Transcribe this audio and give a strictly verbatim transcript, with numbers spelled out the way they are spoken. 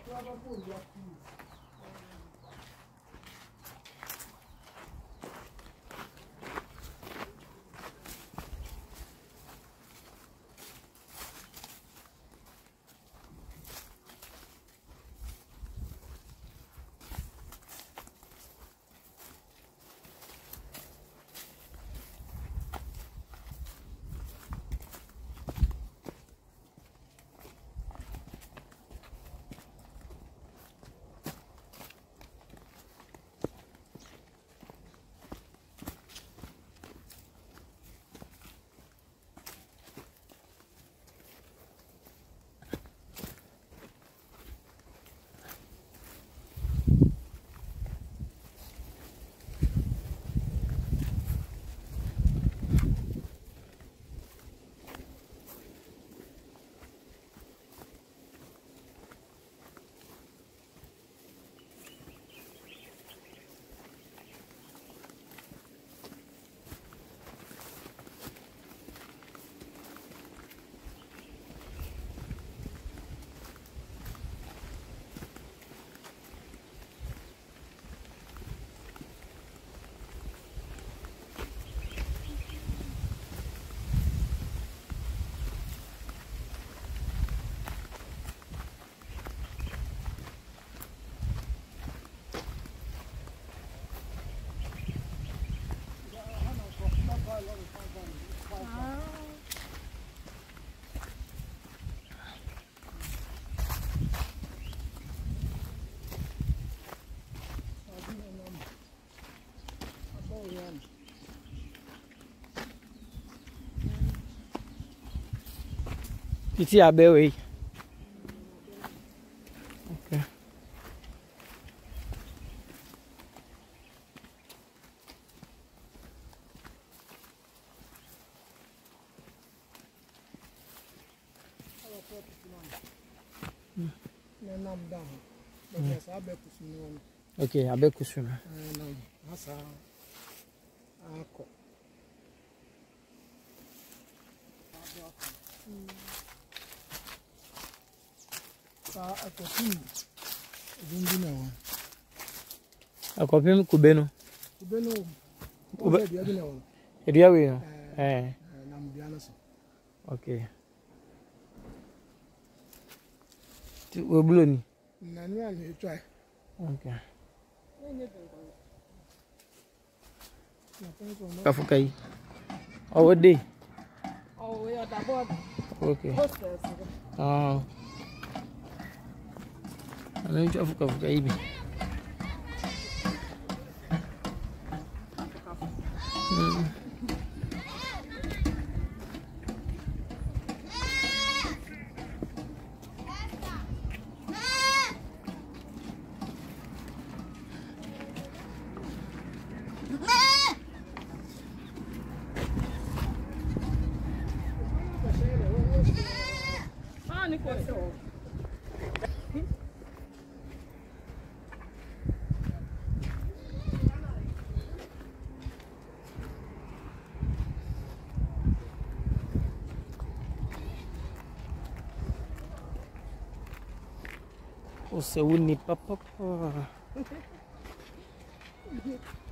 Piti abe we. Okay. Okay, abe kusuna. Akopim kubeno. Kubeno. Kubeno. Edia we no. Eh. Okay. Tu we blow ni. Na ni ani try. Okay. Kafukai. Oh, day. Oh, we are the board. Okay. Ah. Ana hicho afuka fuka hivi. Mm. Ah, ni kwa sio. Você une papa.